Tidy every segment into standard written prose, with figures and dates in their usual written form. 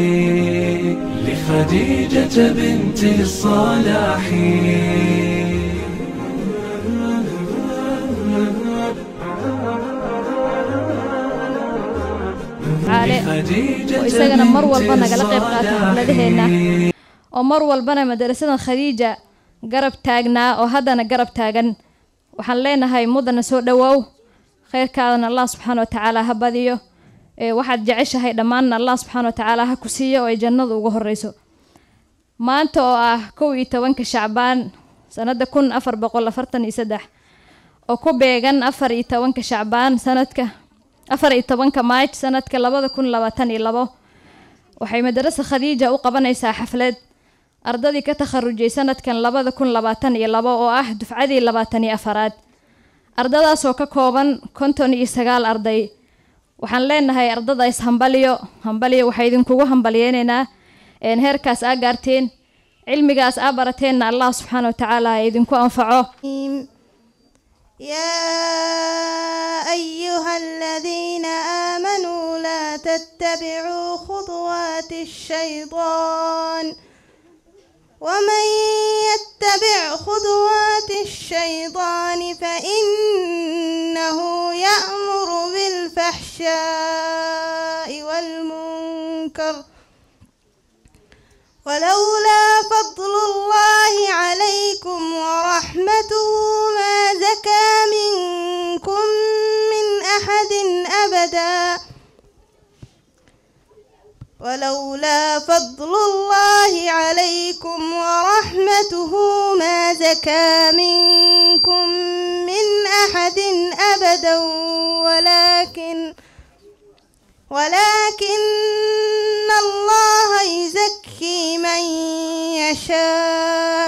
لخديجة بنت الصلاح وإساقنا مر والبنا قلق يبقى لديهنا ومر والبنا مدرسة خديجة قرب تاقنا وهدنا قرب تاقن وحلينا هاي مدنا سوء دواو خير كان الله سبحانه وتعالى هباديو واحد جعيش هاي دمان الله سبحانه وتعالى هكسية ويجنض وقه الرئيسو ما أنتو كوي توانك شعبان سنة كن أفر بقول أفرتني سدح وكوبيغان أفر توانك شعبان سنتك أفر توانك مايج سنتك لبضا كن لباتني لبو وحي مدرسة خديجة وقبنيسا حفلات أردادي كتخرجي سنة كان لبضا كن لباتني لبو دفعدي لباتني أفراد أردadaas oo ka kooban 59 arday waxaan leenahay ardadaas hambaliyo waxay idinkugu hambaliyeenaa heerkaas aa gaarteen cilmigaas aa barateen Allah subhanahu wa ta'ala idinku anfaco يا أيها الذين آمنوا لا تتبعوا خطوات الشيطان ومن يتبع خطوات الشيطان فإنه يأمر بالفحشاء والمنكر ولولا فضل الله عليكم ورحمته ما زكى منكم من أحد أبدا ولولا فضل الله عليكم ورحمته ما زكى منكم من أحد أبدا ولكن الله يزكي من يشاء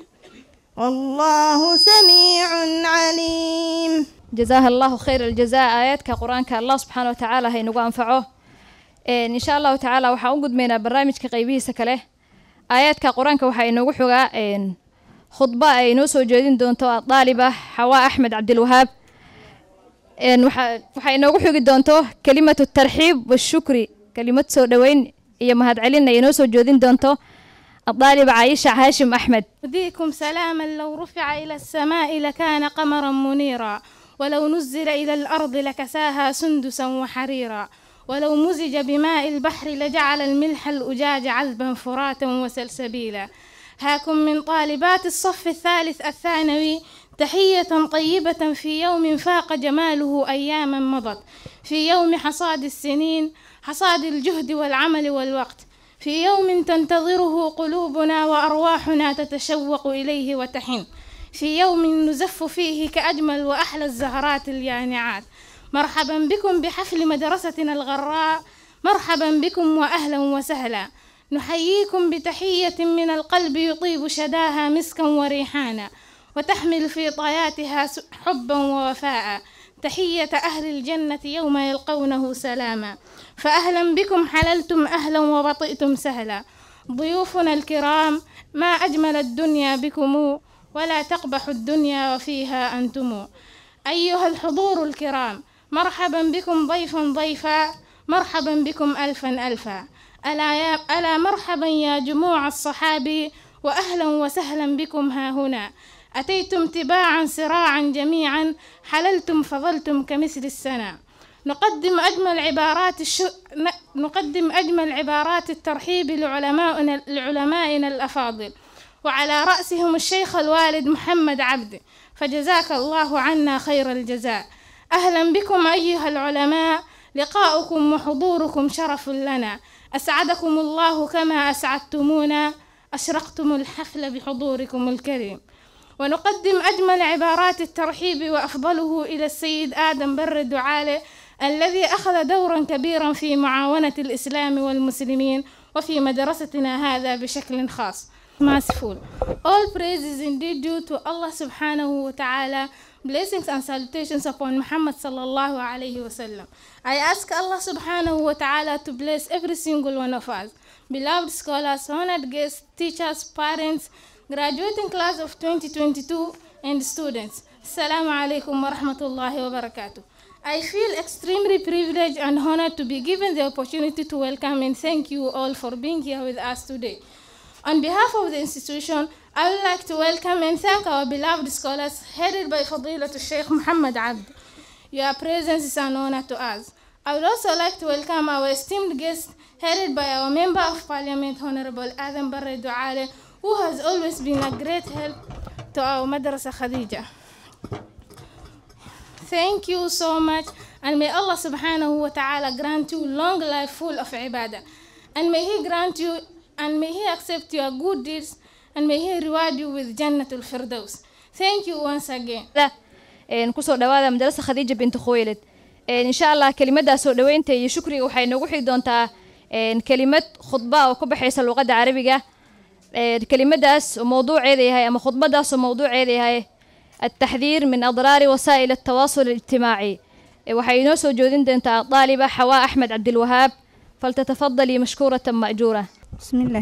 والله سميع عليم جزاه الله خير الجزاء آياتك قرآنك الله سبحانه وتعالى هي نقوى أنفعه إن شاء الله تعالى وحاول قد منا برنامج كقيبيه سكله آيات كقرآن كوحي نوحوا إن خطبة ينوسو جديد دونتو طالبة حواء أحمد عبد الوهاب إن وحي نوحوا دونتو كلمة الترحيب والشكر كلمة سودوين هي مهد علينا ينوسو جديد دونتو الطالبة عائشة هاشم أحمد. أهديكم سلاما لو رفع إلى السماء لكان قمرا منيرا ولو نزل إلى الأرض لكساها سندسا وحريرا ولو مزج بماء البحر لجعل الملح الأجاج عذبا فراتا وسلسبيلا. هاكم من طالبات الصف الثالث الثانوي تحية طيبة في يوم فاق جماله أياما مضت، في يوم حصاد السنين، حصاد الجهد والعمل والوقت، في يوم تنتظره قلوبنا وأرواحنا تتشوق إليه وتحن، في يوم نزف فيه كأجمل وأحلى الزهرات اليانعات. مرحبا بكم بحفل مدرستنا الغراء، مرحبا بكم وأهلا وسهلا. نحييكم بتحية من القلب يطيب شداها مسكا وريحانا وتحمل في طياتها حبا ووفاء، تحية أهل الجنة يوم يلقونه سلاما. فأهلا بكم حللتم أهلا وبطئتم سهلا. ضيوفنا الكرام ما أجمل الدنيا بكم ولا تقبح الدنيا وفيها أنتم. أيها الحضور الكرام مرحبا بكم ضيفا ضيفا، مرحبا بكم ألفا ألفا. ألا مرحبا يا جموع الصحابي وأهلا وسهلا بكم ها هنا. أتيتم تباعا سراعا جميعا، حللتم فظلتم كمثل السنة. نقدم أجمل عبارات الترحيب لعلمائنا الأفاضل، وعلى رأسهم الشيخ الوالد محمد عبد، فجزاك الله عنا خير الجزاء. أهلا بكم أيها العلماء، لقاؤكم وحضوركم شرف لنا، أسعدكم الله كما أسعدتمونا، أشرقتم الحفل بحضوركم الكريم. ونقدم أجمل عبارات الترحيب وأفضله إلى السيد آدم بر الدعالي الذي أخذ دورا كبيرا في معاونة الإسلام والمسلمين وفي مدرستنا هذا بشكل خاص. Merciful. All praise is indeed due to Allah subhanahu wa ta'ala. Blessings and salutations upon Muhammad sallallahu alayhi wa sallam. I ask Allah subhanahu wa ta'ala to bless every single one of us. Beloved scholars, honored guests, teachers, parents, graduating class of 2022 and students. Assalamu alaikum wa rahmatullahi wa barakatuh. I feel extremely privileged and honored to be given the opportunity to welcome and thank you all for being here with us today. On behalf of the institution, I would like to welcome and thank our beloved scholars headed by Fadilat Sheikh Muhammad Abd. Your presence is an honor to us. I would also like to welcome our esteemed guest headed by our Member of Parliament, Honorable Adam Barre Duale, who has always been a great help to our Madrasa Khadija. Thank you so much, and may Allah subhanahu wa ta'ala grant you long life full of ibadah, and may He grant you, and may He accept your good deeds, and may He reward you with Jannatul Firdaus. Thank you once again. kusoo dhawaada madrasa Khadija bint Khuwaylid. insha Allah kelimada soo dhaweynta iyo shukriga waxay noogu xigi doontaa kelimad khudba oo ku baxaysa luqadda Carabiga. kelimadaas oo mowduuceeda yahay ama khudbadaas oo mowduuceeda yahay التحذير من أضرار وسائل التواصل الاجتماعي. waxay inoo soo joodin doontaa طالبة حواء أحمد عبد الوهاب، فلتتفضلي مشكورة مأجورة. بسم الله.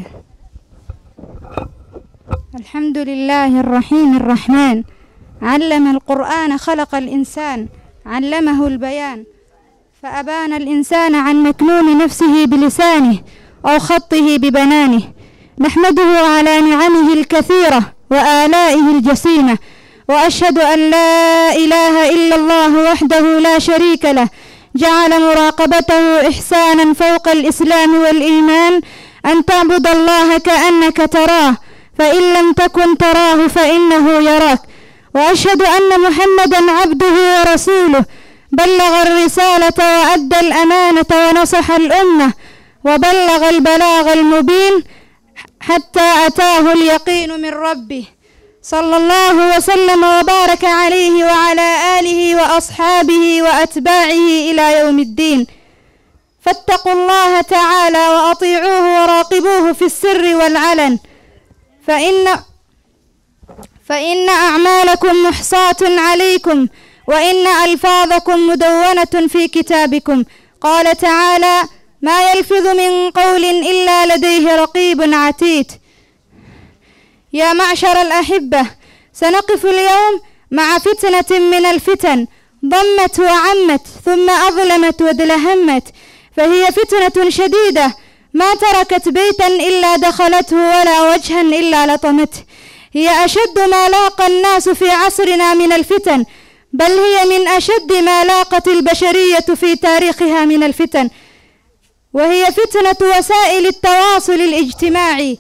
الحمد لله الرحيم الرحمن، علم القرآن خلق الإنسان، علمه البيان، فأبان الإنسان عن مكنون نفسه بلسانه أو خطه ببنانه. نحمده على نعمه الكثيرة وآلائه الجسيمة، وأشهد أن لا إله إلا الله وحده لا شريك له، جعل مراقبته إحسانا فوق الإسلام والإيمان، أن تعبد الله كأنك تراه، فإن لم تكن تراه فإنه يراك. وأشهد أن محمدا عبده ورسوله، بلغ الرسالة وأدى الأمانة ونصح الأمة، وبلغ البلاغ المبين حتى أتاه اليقين من ربه، صلى الله وسلم وبارك عليه وعلى آله وأصحابه وأتباعه إلى يوم الدين. فاتقوا الله تعالى وأطيعوه وراقبوه في السر والعلن، فإن أعمالكم محصاة عليكم، وإن ألفاظكم مدونة في كتابكم. قال تعالى: ما يلفظ من قول إلا لديه رقيب عتيد. يا معشر الأحبة، سنقف اليوم مع فتنة من الفتن ضمت وعمت ثم أظلمت ودلهمت، فهي فتنة شديدة ما تركت بيتا إلا دخلته ولا وجها إلا لطمته. هي أشد ما لاقى الناس في عصرنا من الفتن، بل هي من أشد ما لاقت البشرية في تاريخها من الفتن، وهي فتنة وسائل التواصل الاجتماعي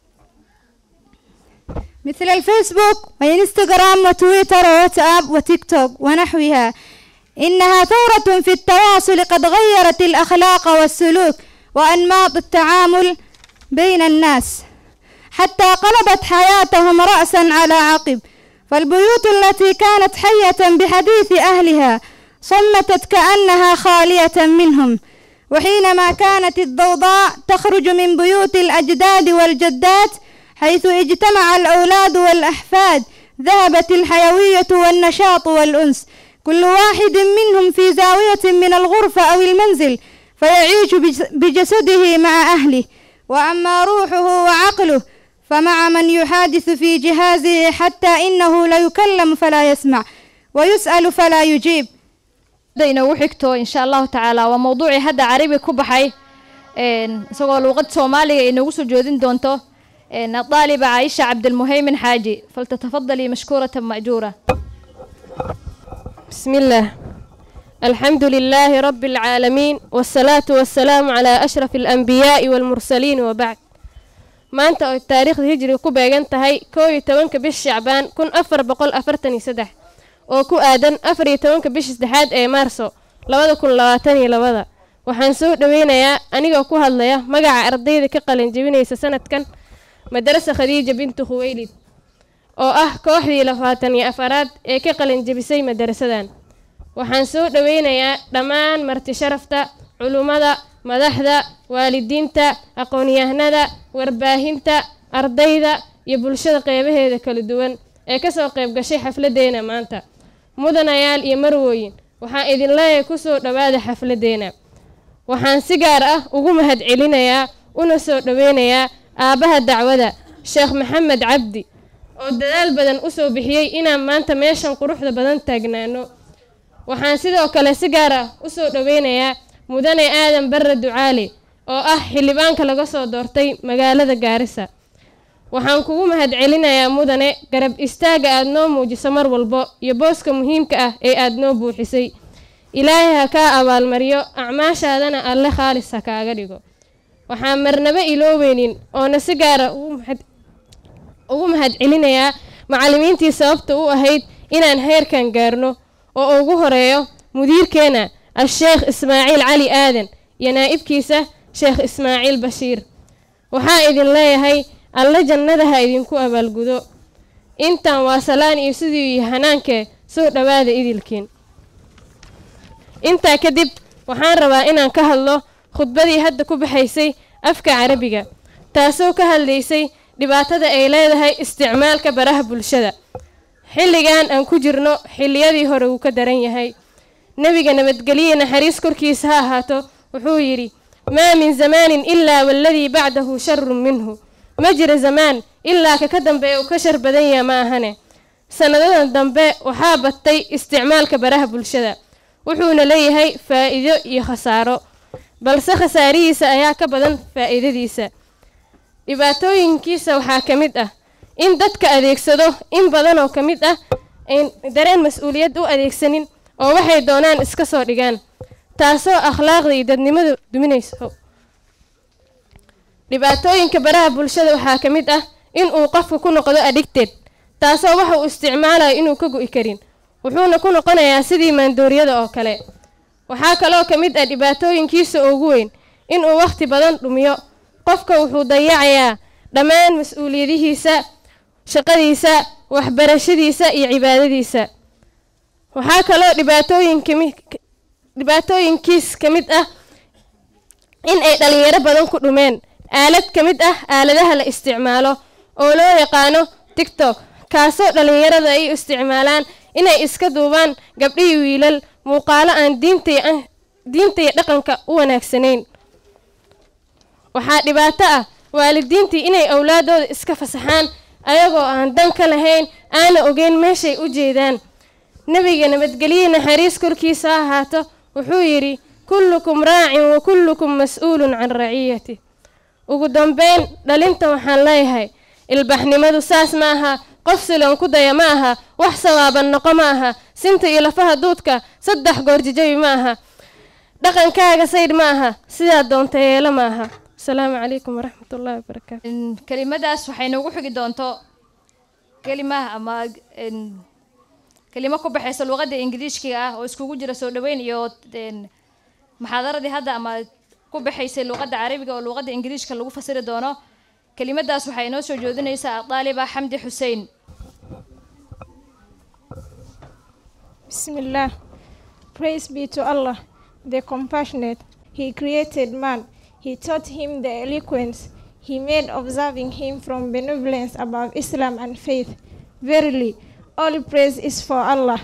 مثل الفيسبوك وإنستغرام وتويتر وواتساب وتيك توك ونحوها. إنها ثورة في التواصل قد غيرت الأخلاق والسلوك وأنماط التعامل بين الناس، حتى قلبت حياتهم رأسا على عقب. فالبيوت التي كانت حية بحديث أهلها صمتت كأنها خالية منهم، وحينما كانت الضوضاء تخرج من بيوت الأجداد والجدات حيث اجتمع الأولاد والأحفاد ذهبت الحيوية والنشاط والأنس، كل واحد منهم في زاوية من الغرفة أو المنزل فيعيش بجسده مع أهله، وأما روحه وعقله فمع من يحادث في جهازه، حتى إنه لا يكلم فلا يسمع ويسأل فلا يجيب. inoogu xigto insha allahu tacaala waa mowduucii hadda carabi ku baxay isagoo luuqad soomaaliga inoogu soo joodin doonto الطالبة عائشة عبد المهيمن حاجي، فلتتفضلي مشكورة مأجورة. بسم الله. الحمد لله رب العالمين، والصلاة والسلام على أشرف الأنبياء والمرسلين، وبعد. maanta oo taariikhda hijriga ku beegan tahay 11 bish Shacbaan 1443 oo ku aadan 14 bish 3 ee Maarso 2022. waxaan soo dhaweynayaa aniga ku hadlaya magaca ardayda ka qalin jabinaysa sanadkan madrasa Khadija bint Khuwaylid oo ah kooxdii 24aad ee ka qalin jabisay madrasadan. waxaan soo dhaweynayaa dhammaan marti sharafta, culumada, madaxda, waalidiinta, aqoon-yahanada, warbaahinta, ardayda iyo bulshada qeybaheeda kala duwan ee ka soo qayb gashay xafladeena maanta. mudanayaal iyo marwooyin, waxaan idin leeyahay ku soo dhawaada xafladeena. waxaan si gaar ah ugu mahadcelinayaa una soo dhaweynayaa aabaha dacwada Sheekh Maxamed Cabdi oo dadaal badan u soo bixiyay inaan maanta meeshan quruxda badan taagnaano. waxaan sidoo kale si gaar ah u soo dhoweynayaa mudane aadan barre ducaali oo ah xildhibaanka laga soo doortay magaalada Gaarisa. waxaan kugu mahadcelinayaa mudane garab istaaga aad noo muujiso mar walbo iyo booska muhiimka ah ee aad noo buuxisay. ilaahay ha kaa abaalmariyo acmaashaadana alle khaalis ha kaaga dhigo. waxaan marnaba ilooweynin oona si gaar ah ugu mahadcelinayaa macallimiintii sababta u ahayd inaan heerkan gaarno oo ugu horeeyo mudiirkeena الشيخ إسماعيل علي آدن يا نائب كيسة شيخ إسماعيل بشير. waxaa idin leeyahay alla jannadaha idinku abaalgudo. intaan waa salaan iyo sidii iyo hanaanke soo dhawaada idilkiin. intaa kadib waxaan rabaa inaan ka hadlo khudbadii hadda ku baxaysay afka Carabiga taasoo ka hadlaysay dhibaatada ay leedahay isticmaalka baraha bulshada. xilligan aan ku jirno xilliyadii hore uu ka daran yahay. nabiga nabadgeliye naxariis korkiisa ha ahaato wuxuu yiri ما من زمان إلا والذي بعده شر منه. مجرى زمان إلا كدنبه وكشر بدنيا ما هنه. سندنا دنبه وحابتي استعمال كبره بالشدة وحون ليه هي فائدة يخساره بل سخساريس أياك بدن فائدة ديسة. إباتوين كيسة وحاكمته إن دتك أديك سدو إن بدنه كمته إن درين مسؤوليات أو أديك سنين أو واحد دونان إسكسر رجال taasoo akhlaaqda dadnimadu duminayso. dhibaatooyinka baraha bulshada waxaa ka mid ah in uu qofku ku noqdo addicted taasoo waxa uu isticmaalayo inuu ka go'i karin wuxuuna ku noqonayaa sidii maandooriyada oo kale. waxaa kaloo ka mid ah dhibaatooyinkiisa ugu weyn in uu waqti badan dhumiyo. qofka wuxuu dayacayaa dhammaan mas'uuliyadihiisa shaqadiisa waxbarashadiisa iyo cibaadadiisa. waxaa kaloo dhibaatooyinkiis ka mid ah in ay dhalinyaro badan ku dhumeen aalad ka mid ah aaladaha la isticmaalo oo loo yaqaano TikTok kaasoo dhalinyarada ay isticmaalaan inay iska duubaan gabdho iyo wiilal muuqaalo aan diinta iyo dhaqanka u wanaagsanayn. waxaa dhibaato ah waalidiintii inay awlaadooda iska fasaxaan ayagoo aan dan ka lahayn aana ogeyn meeshay u jeedaan. nabiga nabadgeliye naxariis korkiisa ha ahaato wuxuu yiri kullukum raacin wa kullukum mas'uulun can raciyati. ugu dambeyn dhalinta waxaan leeyahay ilbaxnimadu saas ma aha qof silan ku daya ma aha wax sawaaban noqo ma aha sinta iyo lafaha duudka 3 goor jijabi ma aha dhaqankaaga sayd ma aha sidaa doonta yeelo ma aha. asalaamu calaykum waraxmatullaahi wabarakaatu. kelimadaas waxay noogu xigi doonto kelimaha ama kelimo ku baxaysa luqadda ingiriiska ah oo iskugu jira soo dhaweyn iyo muxaadaradii hadda ama ku baxaysay luqadda carabiga oo luqadda ingiriiska lagu fasiri doono. kelimadaas waxay inoo soo jeedinaysaa Daaliba Xamdi Xuseen. Bismillah. Praise be to Allah, the compassionate. He created man. He taught him the eloquence. He made observing him from benevolence above Islam and faith. Verily, all praise is for Allah.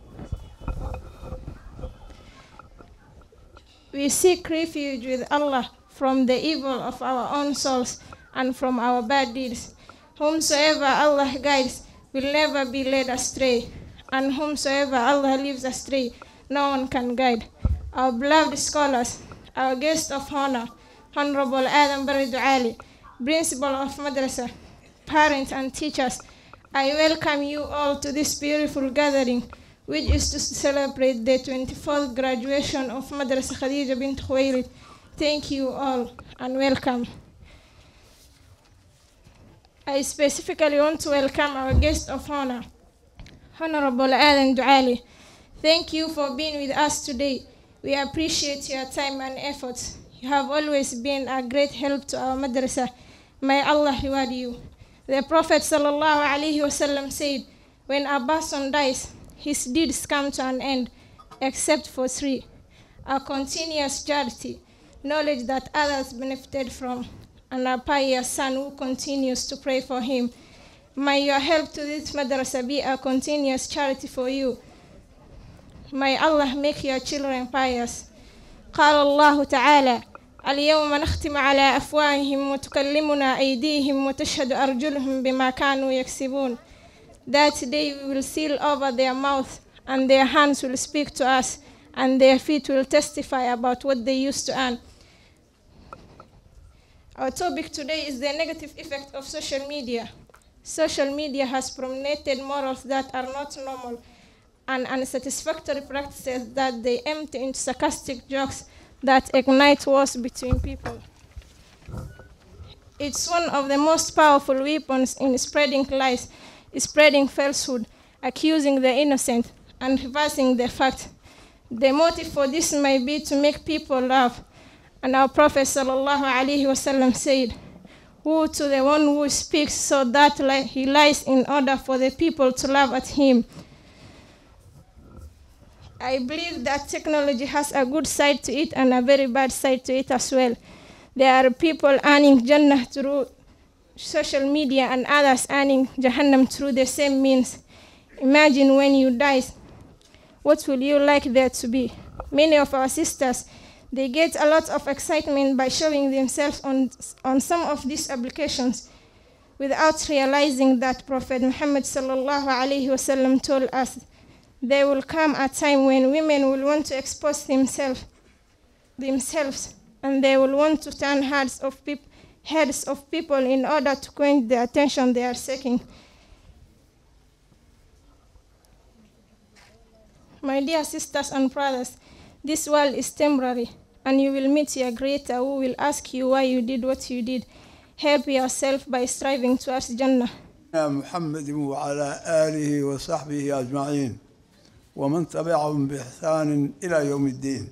We seek refuge with Allah from the evil of our own souls and from our bad deeds. Whomsoever Allah guides will never be led astray, and whomsoever Allah leaves astray, no one can guide. Our beloved scholars, our guest of honor, Honorable Adam Barre Duali, Principal of Madrasa, parents and teachers, I welcome you all to this beautiful gathering, which is to celebrate the 24th graduation of Madrasa Khadija bint Khuwailid. Thank you all and welcome. I specifically want to welcome our guest of honor, Honorable Adam Duali. Thank you for being with us today. We appreciate your time and efforts. You have always been a great help to our madrasa. May Allah reward you. The Prophet ﷺ said, when a person dies, his deeds come to an end, except for 3: a continuous charity, knowledge that others benefited from, and a pious son who continues to pray for him. May your help to this madrasa be a continuous charity for you. May Allah make your children pious. قال الله تعالى اليوم نختم على أفواههم وتكلمنا أيديهم وتشهد أرجلهم بما كانوا يكسبون. That day we will seal over their mouth and their hands will speak to us, and their feet will testify about what they used to earn. Our topic today is the negative effect of social media. Social media has promoted morals that are not normal and unsatisfactory practices that they empty into sarcastic jokes that ignite wars between people. It's one of the most powerful weapons in spreading lies, spreading falsehood, accusing the innocent, and reversing the fact. The motive for this may be to make people laugh. And our Prophet ﷺ said, "Woe to the one who speaks so that he lies in order for the people to laugh at him." I believe that technology has a good side to it and a very bad side to it as well. There are people earning Jannah through social media and others earning Jahannam through the same means. Imagine when you die, what will you like there to be? Many of our sisters, they get a lot of excitement by showing themselves on some of these applications without realizing that Prophet Muhammad ﷺ told us there will come a time when women will want to expose themselves and they will want to turn heads of people in order to gain the attention they are seeking. My dear sisters and brothers, this world is temporary, and you will meet your Creator who will ask you why you did what you did. Help yourself by striving towards Jannah. محمد وعلى آله وصحبه أجمعين ومن تبعهم بإحسان إلى يوم الدين.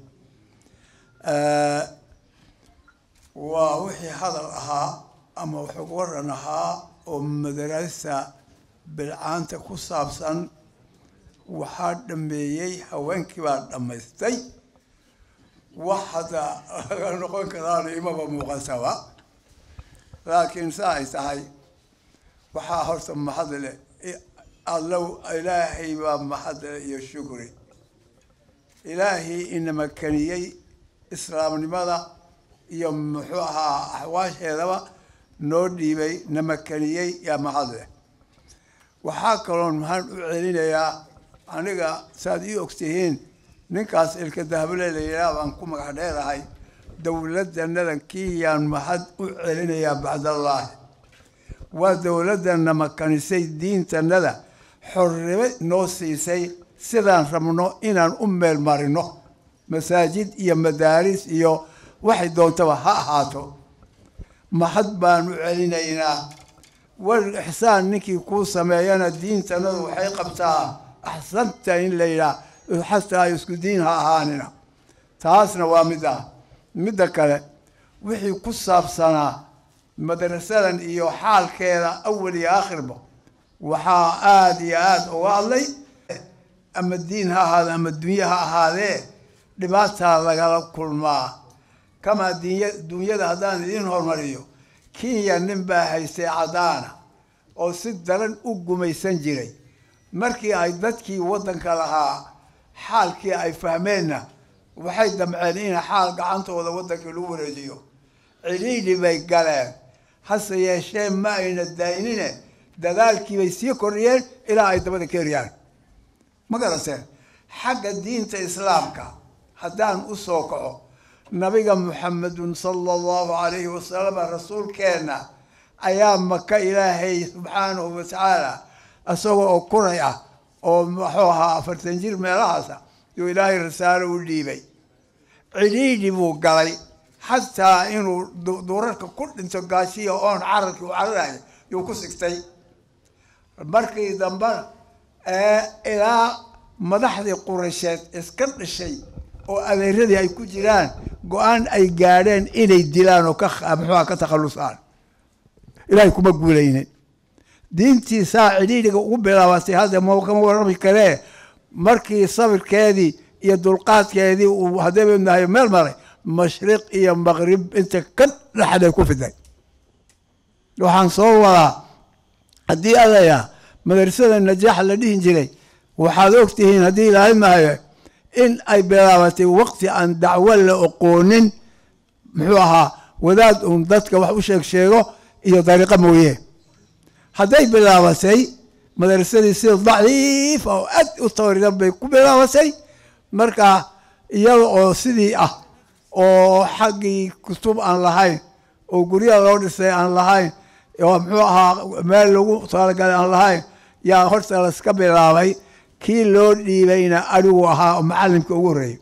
ووحي حضرها أما وحقورنها ومدرسة بالعان تكسابسا وحاد دمبيي هوين كبار دمستي وحدا نقول كذا إمام مقاسوا لكن ساي waxaa horta mahadle allow ilaahay baa mahadle iyo shukri ilaahay inama kaniyay islaamnimada iyo muxuu ahaa ahwaasheedaba noo dhiibay nama kaniyay ya mahadle waxaa kaloo maxaan u celinayaa aniga saad ii ogtihiin ninkaas ilka dahable leeyahay baan ku magac dheerahay dawladdan kiiyaan mahad u celinayaa bacdallah ودولتنا مكانسي دين تندا حرمة نوسيسي سيدان رمنو إنان المارينو مساجد إيا مدارس إيا واحد دون تبا هاتو ما حد بانو علينا إنا والإحسان نكي كوسا مايانا دين تندا وحيقة بتاع أحسنت إن ليلا حتى يسكدينها هاننا تاسنا وامدا مدكالة وحي كوسا بسانا مدرسة إيو حال كذا أول يا آخر بو وحا آد والله أما الدين هذا أما الدنيا هذا لباسها لقلب كل ما كما الدنيا هذا دين هرمريو كي ينبه هيسي عدانا أو سدرن أقو ميسنجري مركي أيضتكي ودنك لها حال كي أي فهمينا وحيد دمعانين حال قعنته وذا ودنك الأوريديو عليلي بيقالين حس يا شيء ما إن الدائنين دلالك بيسير كوريان إلى أي تبغى كوريان ما قرأت حق الدين الإسلامك حدان أسوقه نبي محمد صلى الله عليه وسلم الرسول كان أيام مكة إلهي سبحانه وتعالى أسوق كوريا أو محوها فرتنجير ملاسة يو إلهي رسالة وليبي عليلي بوقالي حتى إنه دورك كل إنسان قاسية أون عرق وعرق يوكسكتي بركي دمبر إلى مدحض قريشات إسكت الشيء وأميردي أي كجيران قوان أي قارين إلي ديلان وكخ أبحوها كتخلصان إلهي كما قولين دينتي ساعدي لك أقبل واسي هذا موقع ورمي كلاه مركي صبر كذي يدلقات كذي وهذا من هاي مرمري مشرق إيا مغرب أنت كن لحد يكون في ذلك لو حنصورها هدي أذيا مدرسة النجاح الذي هنجري وحاذوكتهين هدي لهما هي إن أي بلاوتي وقت أن دعوة لأقون محوها وذات أمدتك وحوشك شيرو إيا طريقة مويه هدي بلاوتي madrasadii si daciif oo aad u tawridan bay ku bilaabatay markaa iyada oo sidii ah oo xaggii kutub aan lahayn oo guryaha loo dhisay aan lahayn oo muxuu ahaa meel lagu talagalay aan lahayn yaa horta la iska bilaabay kii loo dhiibayna adigu ahaa oo macallimka ugu horreeyay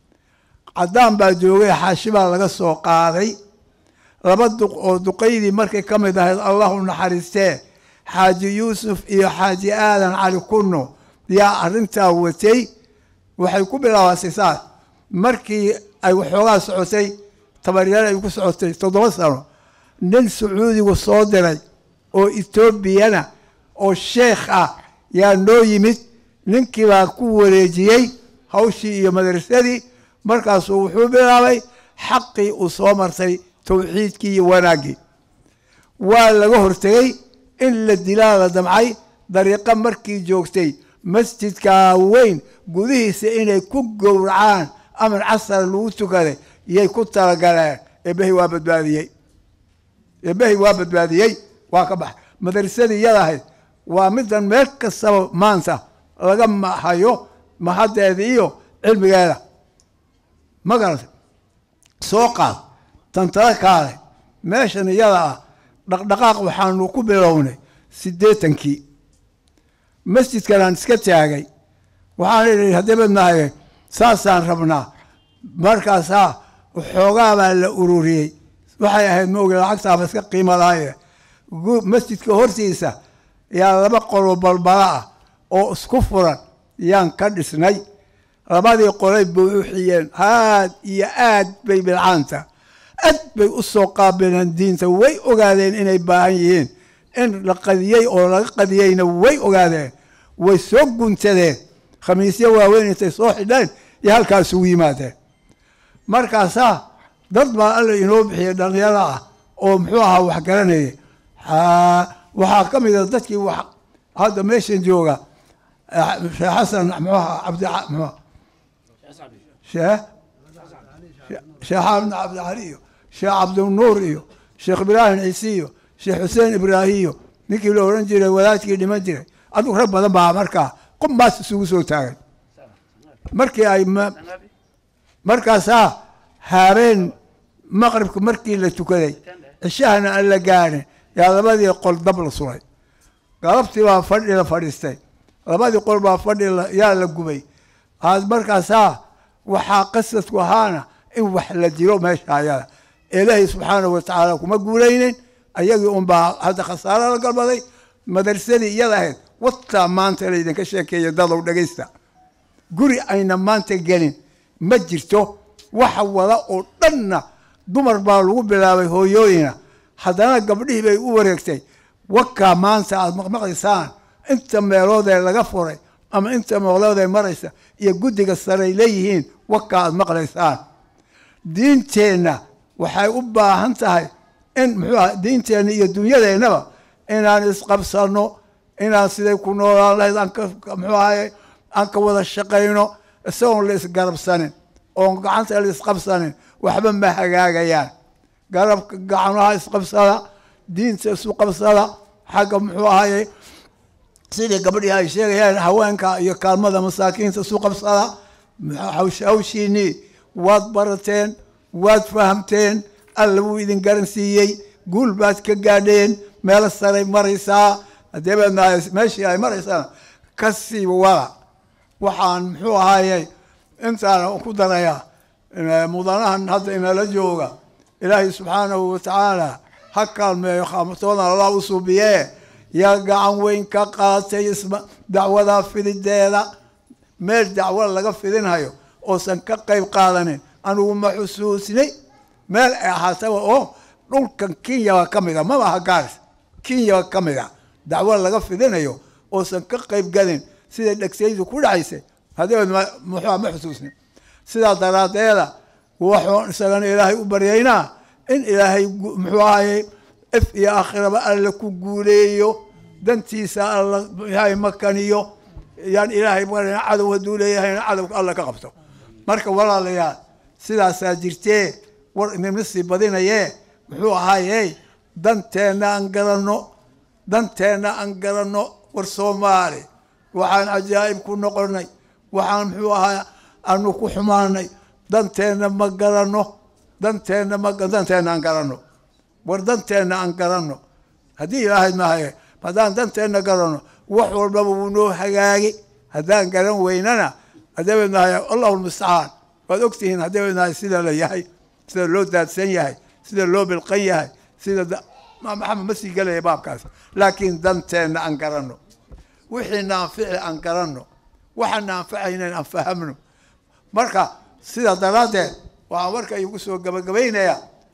caddaan baa joogay xaashi baa laga soo qaaday laba duq oo duqaydii markay ka mid ahayd allahu naxariistee xaaji yuusuf iyo xaaji aadan cali kunno yaa arrintaa watay waxay ku bilaabatay saas markii ay waxoogaa socotay tabaryar ay ku socotay 7 sano nin sacuudigu soo diray oo etoobiyana oo sheekh ah yaa noo yimid ninkii baa ku wareejiyey hawshii iyo madrasadii markaasuu wuxuu bilaabay xaqii uu soo martay tawxiidkii iyo wanaaggii waa laga hortegey in la dilaa la damcay dariiqa markii joogtay masjidka weyn gudihiisa inay ku gowracaan amar casar lagu tukaday iyay ku talagaleen eebbahay waa badbaadiyey eebbahay waa badbaadiyey waa ka bax madrasadii iyada ahayd waa middan meel kastaba maanta laga hayo mahaddeeda iyo cilmigeeda ma garata soo qaad tantala kaale meeshan iyada ah dhaqdhaqaaq waxaanu ku bilownay 80kii masjidkanaan iska taagay waxaan idhi haddii badnahay saasaan rabnaa markaasaa waxoogaa baa la ururiyey waxay ahayd ma ogi lacagtaaba iska qiimo lahaye masjidka hortiisa yaa 2 qolo balbala ah oo isku furan yaan ka dhisnay labadii qolay buuxiyeen aad iyo aad bay bilcaanta aad bay u soo qaabileen diinta way ogaadeen inay baahan yihiin in la qadiyey oo laga qadiyeyna way ogaadeen way soo guntadeen khamiisyo waaweyn intay soo xidheen iyo halkaas ugu yimaadeen markaasaa dad baa alla inoo bixiyey dhalinyaro ah oo muxuu ahaa wax garanayay waxaa ka mid a dadkii wax hadda meeshan jooga sheekh xasan muxuu ahaa cabdi muxuu sheekh xasan cabdicali iyo sheekh cabdinuur iyo sheekh ibraahim ciisi iyo sheekh xuseen ibraahim iyo ninkii la oran jiray wadaadkii dhiman jiray adigu rag badan baa markaa qumbaas isugu soo taagay markii ay markaasaa habeen maqribka markii la tukaday cishahana aan la gaarin yaa labadii qol dab la suray galabtii baa fadhi la fadhiistay labadii qol baa fadhi yaa la gubay markaasaa waxaa qasadku ahaana in wax la dilo meesha ayada ilaahay subxaanahu watacaala kuma guulaynin ayagii unbaa hadda khasaaro la galbaday madrasadii iyada ahayd wataa maanta laydinka sheekeeya dadow dhegaysta guri ayna maanta gelin ma jirto waxa wada oo dhanna dumar baa lagu bilaabay hooyooyina haddana gabdhihii bay u wareegtay wakaa maanta aad maqmaqaysaan inta meeloodee laga furay ama inta meeloodee maraysa iyo guddiga saray leeyihiin wakaa aad maqlaysaan diinteenna waxay u baahan tahay in muxuu diinteenna iyo dunyadeennaba inaan isqabsanno inaan siday ku noolaan lahayd muxuu ahaye aan ka wada shaqayno isagoon la isgarabsanin oon gacanta la isqabsanin waxba ma hagaagayaan garabka gacanaha isqabsada diinta isu qabsada xagga muxuu ahaye sidii gabadhii ay sheegayaan haweenka iyo kaalmada masaakiinta isu qabsada hawshiinii waad barateen waad fahamteen alla wuu idin garansiiyey guul baad ka gaadheen meel saray maraysaa haddii baadna meeshii ay maraysaan ka sii wada waxaan muxuu ahaayey intaan ku darayaa mudanahan hadda inala jooga ilaahay subxaanahu watacaala ha kaalmeeyo khaamatoodan allah u suubiyee yaa gacan weyn ka qaatay dacwada fidideeda meel dacwo laga fidinhayo oosan ka qayb qaadanin anigu ma xusuusnay meel ay ahaataba oo dhulkan Kenya ka mid ah ma aha Gaaris Kenya ka mid ah dacwo laga fidinayo oosan ka qayb galin sida dhagsaydu ku dhacaysay hadii ma xusuusnay sida daraadeeda wuxuu isagan ilaahay u baryaynaa in ilaahay muxuu ahaayey if iyo aakhiraba alla ku guuleeyo dantiisa alla yahay makaniyo yaan ilaahay barina cadow haduu leeyahay cadowga alla ka qabto marka walaalayaal sidaasaa jirtee war inay sii badinayee muxuu ahaayey danteena aan garanno والصومالي وحان عجائب كنا قرني وحان محوها أنو كحماني دانتين مقرنو دانتين أنقرنو وردانتين أنقرنو هذه واحد ما هي فدان دانتين أنقرنو وحور بابونو حقاقي هدان قرن ويننا هدونا هي الله المستعان فدوكتين هدونا هي سيدا ليهي سيدا لو دادسين يهي سيدا لو بالقي يهي سيدا ما محمد مسي قال يا باب كاس لكن دانتين أنقرنو وحي نافع أنقرنو وحنا نافعين أنفهمنو مركا سيدا درادة وعمرك يقصوا قبقبين يا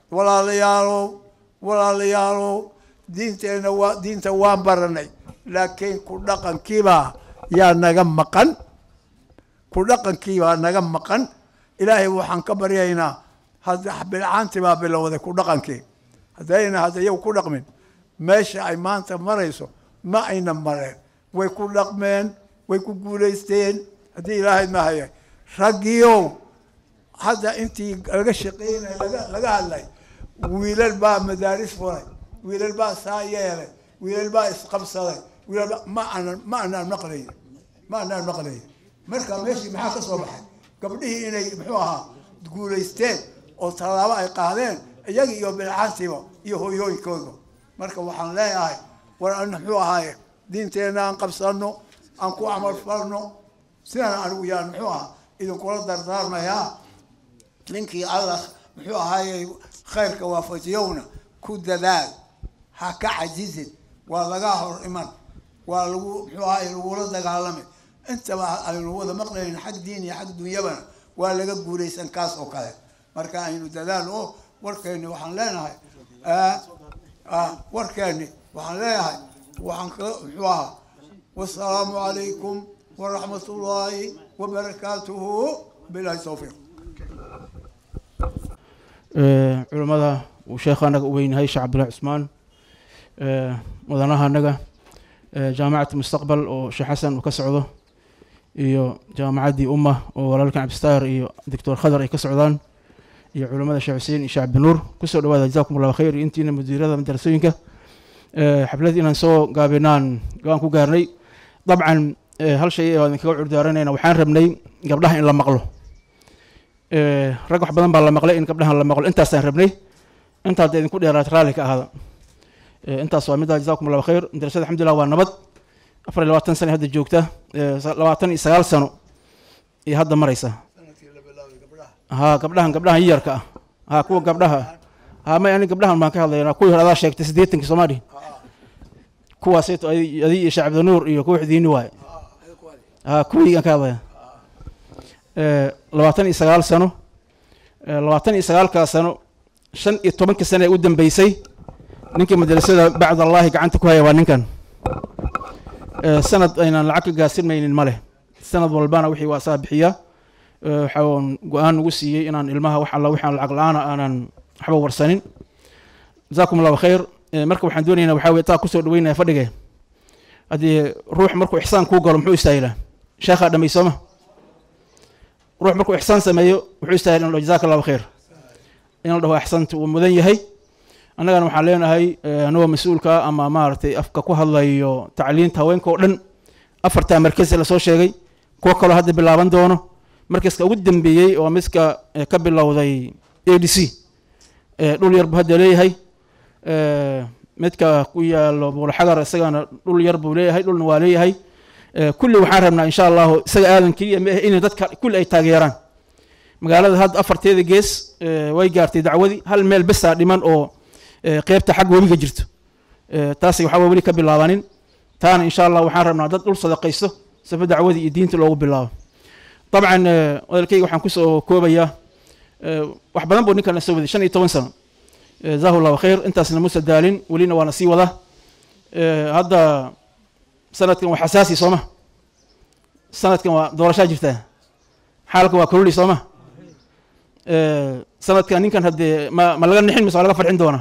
ولا ليالو دين توان برني لكن كردقن كيبا يا نجم مقن كردقن كيبا نجم مقن إلهي وحن كبر يينا هذا بالعان تبا بلو ذا كردقن كي هذا يو كردق من ماشي عمان تمريسو ما أين مرين ويكردق من ويكون جوليستين هذه إلهي ما هي رجيو هذا أنتي رجشقين لقى الله ويل الباء مدارس فوري ويل الباء سايرة ويل الباء قبصة ويل الباء ما أنا نقلي مركب ماشي محاك صباح قبله إني محوها تقول يستين أو طلبة قاعدين يجي يوم بالعاصمة يهو يكونوا مركب وحن لا هاي ولا نحوها هاي دين تينا قبصنا أنكو عمل فرنو سنة أنا ويا محوها إذا كل دردار ما هي لينكي الله محوها هاي خير كوافتيونا كود ذال هكا عزيز ولا جاهر إيمان ولا محوها الولد قالمي أنت ما الولد مقلين حق ديني حق دنيا بنا ولا جبوا ليس كاس أو كذا مركا إنه ذال أو وركاني وحن لنا هاي وركاني وحن لنا هاي وحن محوها والسلام عليكم ورحمة الله وبركاته بالله التوفيق. علماء وشيخنا وين هاي عبد الله عثمان مدنها نجا جامعة المستقبل وشيخ حسن وكسعوده إيو جامعة دي أمة ولكن عبد الستار إيو دكتور خضر إيو كسعودان إيو علماء الشيخ حسين إيو عبد النور كسعودوا هذا جزاكم الله خير إنتينا مدير هذا من درسوينك حفلتي نسو قابلان قام كو قارني طبعا هالشيء هذا كوع عردارنا وحان ربني قبلها إن لا مقله رجح بدن بالله مقله إن قبلها لا مقله أنت استهربني أنت هذا كل يرى ترالك هذا أنت صوامي جزاكم الله خير درست الحمد لله والنبض أفر لواتن سنة هذا الجوكته لواتن إسرائيل سنة هذا مريسة قبلها يركع كو قبلها ما يعني قبلها ما كهذا يعني كل هذا شيء تسديتك سومالي كوا سيتو هذه شعب النور إيو كوا حدين واي كوي كذا لواتن إسرائيل سنة لواتن إسرائيل كسنة شن يتوبن كسنة يقدم بيسي نكمل مدرسة بعد الله كعنت كوي ونكن سند أين العقل قاسر من الماله سند والبانا وحي واسابحية حاول قان وسي إن المها وح الله وح العقل أنا حبوا ورسنين جزاكم الله خير مركب حندوني أنا بحاول تاكسر دوينا فرقة هذه روح مركب إحسان كوجر محو يستاهله شيخ آدم يسمى روح مركب إحسان سميه محو يستاهل إنه جزاك الله خير إنه ده أحسنت ومذني هي أنا محلينا هاي أنا مسؤول كا أما مارتي أفكا كوه الله يو تعليم تهوين كودن أفرتا مركز لسوي شيء كوكلو هذا باللابن دونه مركز كودن بيجي ومسك قبل الله ذي ADC دول يرب هذا ليه هاي متك كويا لو بقول حجر سجانا دول يرب ليه هاي دول نواليه هاي كل وحرمنا إن شاء الله سجانا كي إن ذات كل أي تغييران مقالة هذا أفرت هذا جيس ويجارتي دعوتي هل ميل بس لمن أو قيبت حق وبيجي جرت تاسي وحاول ولي كبل لابانين تاني إن شاء الله وحرمنا ذات دول صدقيسه سبب دعوتي الدين تلو بالله طبعا ولكن وحنكسو كوبيا وحبنا بوني كان نسوي ذي شن يتوان سنة جزاه الله خير أنت سنة موسى الدالين ولينا ونسي وذا هذا سنة كم حساسي صمة سنة كم دورة شاجرته حالك وكلولي صمة سنة كان هذا ما لقى نحن مسألة غفر عندنا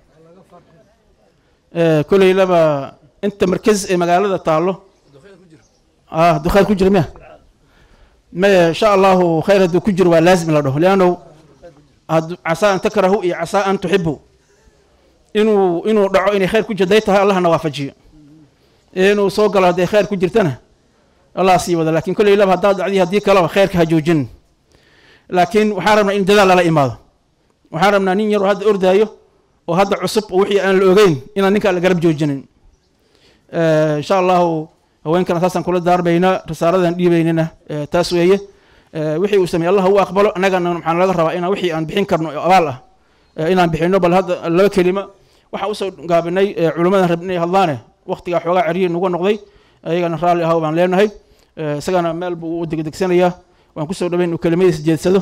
كل لما أنت مركز مقالة تعالوا دخل كجر ما شاء الله خير هذا كجر ولازم له لأنه عسى أن تكرهوا عسى أن تحبوا إنه دعوا إن خير كجر ديتها الله نوافجي inuu soo galo hadday khayr ku jirtana allah sii wada laakiin kolley laba haddaad dhacdi haddii kaleba khayrka ha joojin laakiin waxaan rabnaa in dadaal lala imaado waxaan rabnaa nin yar oo hadda ordaayo oo hadda cusub oo wixii aan la ogeyn inaan ninka la garab joojinin insha allahu haweenkana saasaan kula daarbayna rasaaradan dhiibaynana taas weeye wixii uu sameeyey allah uu aqbalo annagana maxaan laga rabaa inaan wixii aan bixin karno abaal ah inaan bixino bal hadda laba kelima waxaan usoo gaabinay culimmadan rabnay hadlaane waqtigaa xoogaa ceriir nagu noqday ayagana raalli ahaw baan leenahay isagana meel buu u degdegsanayaa waan kusoo dhaweyn inuu kelimadiisa jeedsado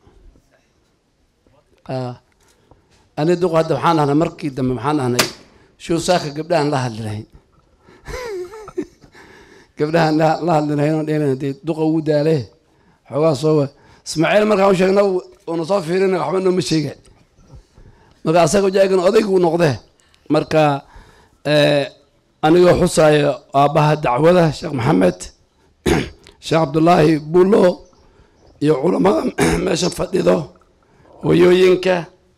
ani duq hadda waxaan ahnay markii dambe maxaan ahnay shuu saaka gabdhahan la hadli lahayn gabdhahan la hadli lahayn oo dheelan hadee duqa ugu daale xoogaa soo ismaaciil markaan u sheegna uuna soo fiirina waxba nooma sheega marka asaga jaagan odaygu u noqdee marka anigoo xusaayo aabbaha dacwada sheekh maxamed sheekh cabdullaahi buulo iyo culammada meesha fadhido hooyooyinka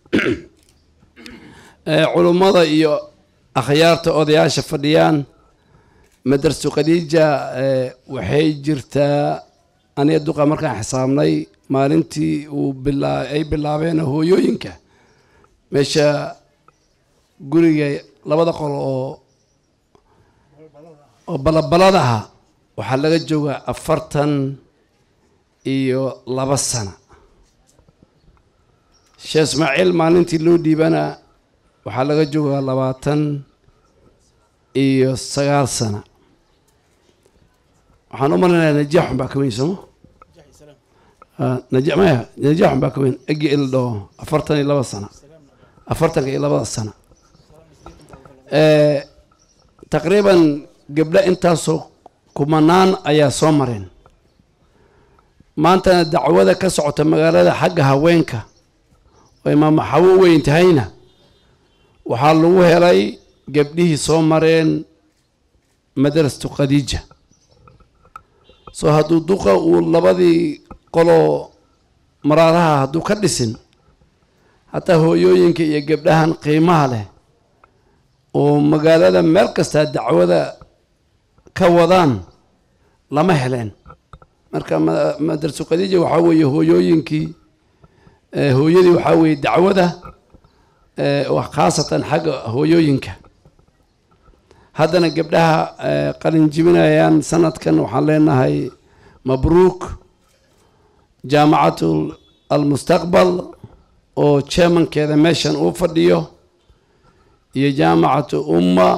culummada iyo akhyaarta odayaasha fadhiyaan madrasu khadiija waxay jirtaa aniga duqa markaan xisaabnay maalintii ay bilaabeen hooyooyinka meesha guriga labada qol oo balabalada aha waxaa laga joogaa 42 sano sheekh ismaaciil maalintii loo dhiibana waxaa laga joogaa 29 sano waxaan u marnaynaa najaaxun baa ka weyn sooma najaaxun baa ka weyn egi ildho 42 sano 42 sano taqriiban gabdho intaasoo kumanaan ayaa soo mareen maantana dacwada ka socota magaalada xagga haweenka oo imaam xawo weyn tahayna waxaa lagu helay gabdhihii soo mareen madrasatu khadiija soo hadduu duqa uu labadii qoloo maraaraha hadduu ka dhisin hataa hooyooyinka iyo gabdhahan qiimaha leh oo magaalada meel kastaa dacwada ka wadaan lama heleen marka madrasu khadiija waxaa weeye hooyooyinkii hooyadii waxaa weeye dacwada khaasatan xagga hooyooyinka haddana gabdhaha qalin jibinayaan sanadkan waxaan leenahay mabruuk jaamacatu almustaqbal oo chairmankeeda meeshan uu fadhiyo iyo jaamacatu umma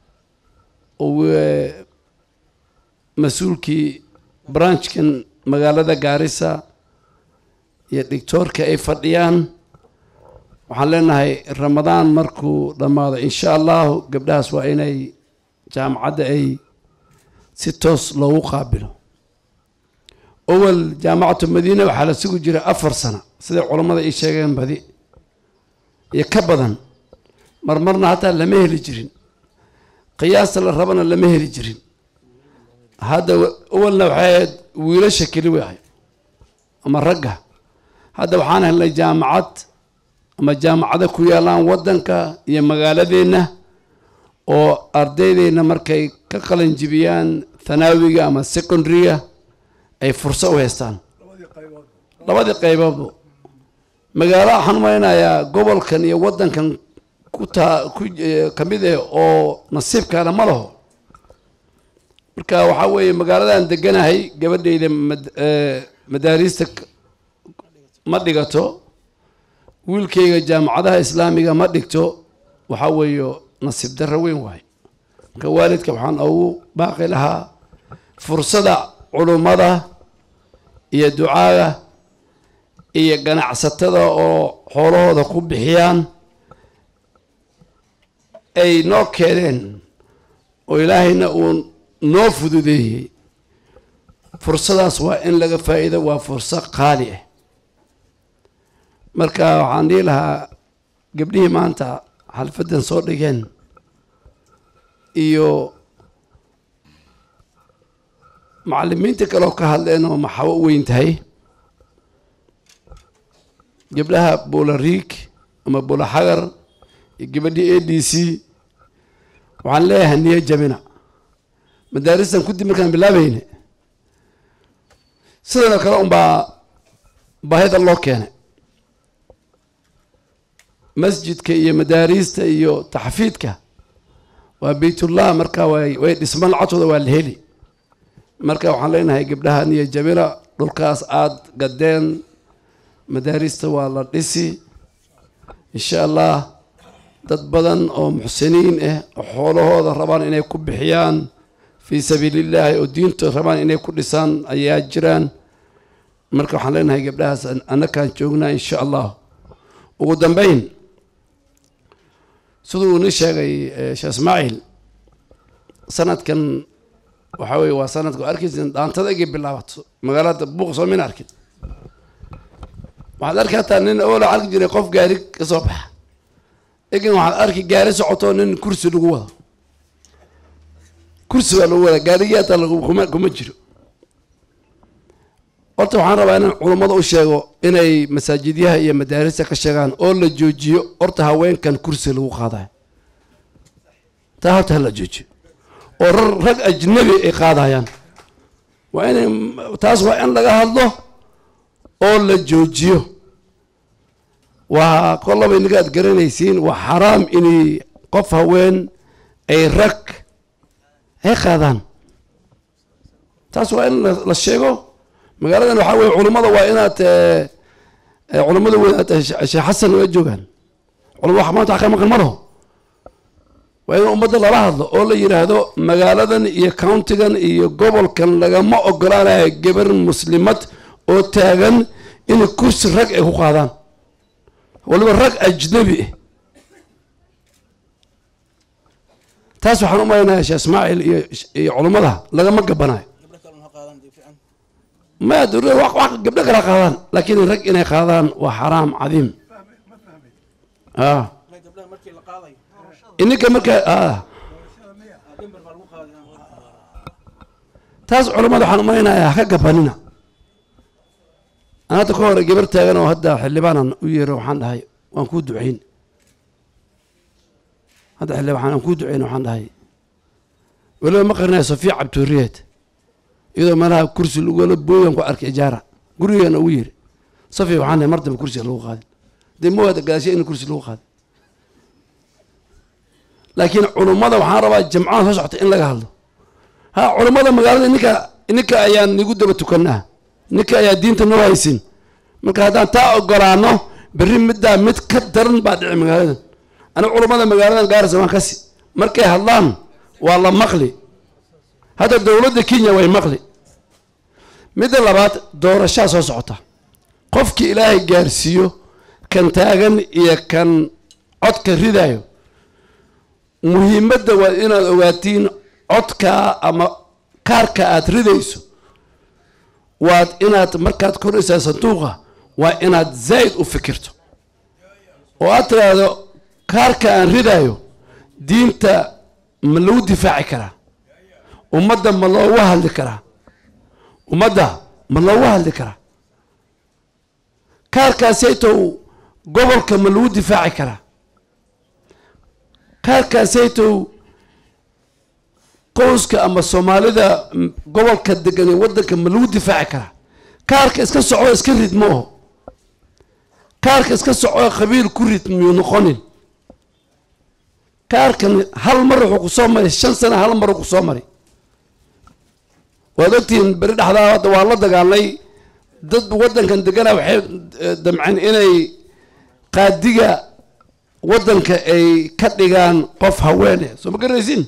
mas-uulkii branchkan magaalada gaarisa iyo dhigtoorka ay fadhiyaan waxaan leenahay ramadaan markuu dhammaado insha allahu gabdhahaas waa inay jaamacadda ay si toos loogu qaabilo awal jaamacatu madiina waxaa la sugi jiray 4 sano siday culammada ii sheegeen badi iyo ka badan marmarna hataa lama heli jirin qiyaasta la rabana lama heli jirin hadda awalna waxay ahayd wiilasha keli waay ama ragga hadda waxaan helnay jaamacad ama jaamacada ku yaalaan waddanka iyo magaaladeenna oo ardaydeenna markay ka qalin jibiyaan thanaawiga ama secondaryga ay fursad u haystaan labadii qayboodba magaalo waxaan u malaynayaa gobolkan iyo waddankan ka mid ah oo nasiibkaana ma laho marka waxaa weeye magaaladan deganahay gabadhayda madaariista ma dhigato wiilkayga jaamacadaha islaamiga ma dhigto waxaa weeye nasiib darro weyn waaye marka waalidka waxaan ugu baaqi lahaa fursada culummada iyo ducaaga iyo ganacsatada oo xoolahooda ku bixiyaan ay noo keeneen oo ilaahayna uu noo fududeeyey fursadaas waa in laga faa'iido waa fursad qaali ah marka waxaan dhihi lahaa gabdhihii maanta xalfaddan soo dhigeen iyo macallimiinta kaleo ka hadleen oo maxawo u weyn tahay gabdhaha boolariig ama boolaxagar iyo gabadhii a d c waxaan leeyahay niyo jabina madaaristan kudi markaan bilaabayne sidoo kale unbaa baahida loo keenay masjidka iyo madaarista iyo taxfiidka waa baytullah marka way dhisman lacagtooda waa la heli marka waxaan leenahay gabdhahan iyo Jamila dhulkaas aad gadeen madaarista waa la dhisi insha Allah dad badan oo muxsiniin ah xoolahooda rabaan inay ku bixiyaan fi sabilillah oo diinta rabaan inay ku dhisaan ayaa jiraan marka waxaan leenahay gabdhahaas anakaan joognaa insha Allah ugu dambeyn sidoo uu sheegay Sheekh Ismaaciil sanadkan waxa weey waa sanadku arkaysan dhaantada ay bilaabato magaalada buuq soo min arkin waxaad arkataa nin oo la arki jiray qof gaari ka soo baxa eegin waxaad arki gaari socoto nin kursi lagu wado kursi lagu wada gaariyaata lagu kuma jiro horta waxaan rabaa inaan culimada u sheego inay masaajidyaha iyo madaarista ka sheegaan oo la joojiyo horta haweenkan kursi lagu qaaday taa horta la joojiyo oo rag ajnabi ay qaadayaan waa in taas waa in laga hadlo oo la joojiyo waa qolaba inaad garanaysiin waa xaraam inay qof haween ay rag ay qaadaan taas waa in la sheego magaaladan waxa weey culimada waa inaad culimada wadaad Sheekh Xasan oo joogan culimada waxa maanta ka maqan maro waa in ummadda lala hadlo oo la yiraahdo magaaladan iyo countigan iyo gobolkan lagama ogolaanayo gabar muslimad oo taagan in kursi rag ay ku qaadaan waliba rag ajnabi taas waxaan u maleynayaa Sheekh Ismaaciil iyo culimada lagama gabanayo ما أدري واقع قبل كلا قادان لكن الرج إنه قادان وحرام عظيم إنك مركا تاس علماء حنا ما هنا يا حق بنينا أنا تكون جبرت أنا وهذا حلبانا ويروحان هاي ونكون دعين هذا حلبانا ونكون دعين وحان هاي ولو ما قرنا صفي عبد الريت إذا ما لها كرسي لو بويان كو أرك إجارة قرية نوير صفي وحنا مرتب كرسي لو قاد دي مو هذا قاسي إنه كرسي لو قاد لكن علماء وحاربة الجماعة فصحت إن لقى هذا ها علماء ما قالوا إنك أيان نقول بتكناه إنك أيا دين تنوعيسين من كهذا تاء قرانه بريم مدة متكدرن بعد عمل أنا علماء ما قالوا قارس ما كسي مركي هالله والله مقلي هذا الدولة كينيا وهي مقلي مدة لبعض دور الشاس وصعته قفك إلهي جارسيو كان تاجن يا كان عدك الردايو مهمة وإن الأواتين عدك أما كاركا أترديسو وإن مركات كوريسا صندوقة وإن زايد وفكرته وأترى كاركا الردايو دينتا ملو دفاعي كرا ومدى ملوها لكرا ومدى ملوها لكرا كاركا سيتو قبل كملو دفاعي كرا كاركا سيتو قوسك أما الصومالي دا قبل كدقني ودك ملو دفاعي كرا كاركا اسكا سعوه اسكا ريتموه كاركا اسكا سعوه خبير كوريت ميونخونين كاركا هل مرة حقو صومري 5 سنة هل مرة حقو صومري ودكتين بريد حضارات والله دقال لي ضد ودن كان دقنا وحيد دمعن إني قادقة ودن كأي كتلقان قف هواني سو مقرسين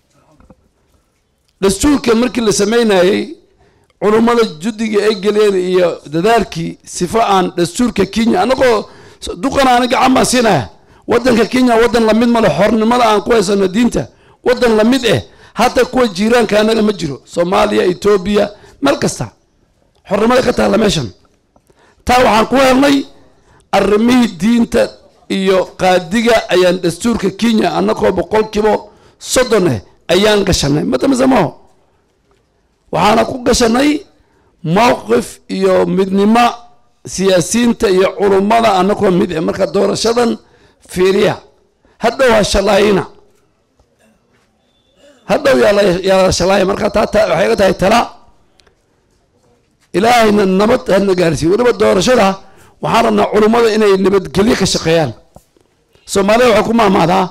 دستور كمركي اللي سمينا علماء الجدي أي قليل إيا دداركي صفاء دستور كينيا أنا قو دوقنا أنا قعما سينا ودن كينيا ودن لمد ماله حرن ماله عن كويس أنا دينته ودن لمد حتى كوي جيران كان أنا مجرو صوماليا إثيوبيا مركزتا حرمة كتها لماشن تاو عن كوي لي الرمي دينته إيو قادقة أيان دستور كينيا أنا قو بقول كيبو صدنه أيان قشناي متى مزمو وحنا كو قشناي موقف إيو مدنما سياسيين تأيو علماء أنا قو مد مركز دورة شدن فيريا هدوها الشلاينا hadhow yaa la shalaaya marka waxay iga tahay tala ilaahayna nabad hadna gaarsiiyo weliba doorashada waxaan rabnaa culummada inay nabadgelyo ka shaqeeyaan soomaalida waxay ku maamaadaa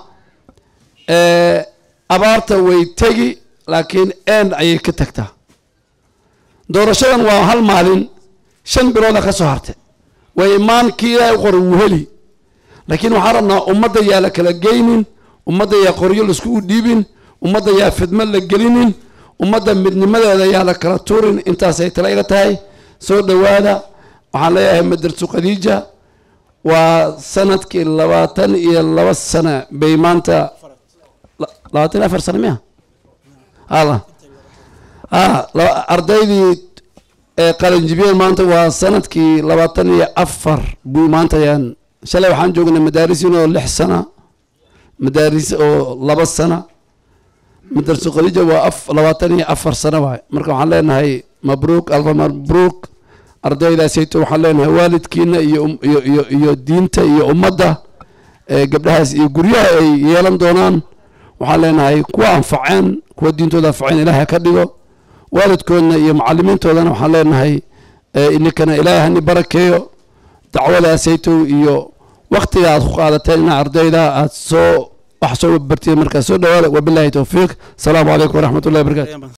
abaarta way tegi laakiin ayay ka tagtaa doorashadan waa hal maalin 5 bilooda ka soo hartay way imaan kii ilaahay u qoray wuu heli laakiin waxaan rabnaa ummadda yaa la kala geynin ummadda yaa qoryo la isku dhiibin ummadda yaa fidma la gelinin ummadda midnimadeeda yaa la kala tuurin intaasay tala iga tahay soo dhawaada waxaan leeyahay madrasu khadiija waa sanadkii 22 sano bay maanta 24 sano miya ardaydii qalinjibiyeen maanta waa sanadkii 24 buu maanta yaan shalay waxaan joognay madaaris inoo 6 sano madaaris oo 2 sano madrasu khadiija waa 24 sano waay marka waxaan leenahay mabruuk alfa mabruuk ardaydaasayto waxaan leenahay waalidkiina iyo diinta iyo ummadda gabdhahaas iyo guryaha ay yeelan doonaan waxaan leenahay kuwa anfaceen kuwa diintooda anfaceen ilaahay ka dhigo waalidkoodna iyo macallimiintoodana waxaan leenahay ininkana ilaahay hani barakeeyo dacwadaasayto iyo waqtiga aad ku qaadateen ina ardayda aad soo wax soo bartiin markaa soo dhawaada wabilaahi towfiiq asalaamu calaykum waraxmatullahi wabarakaatu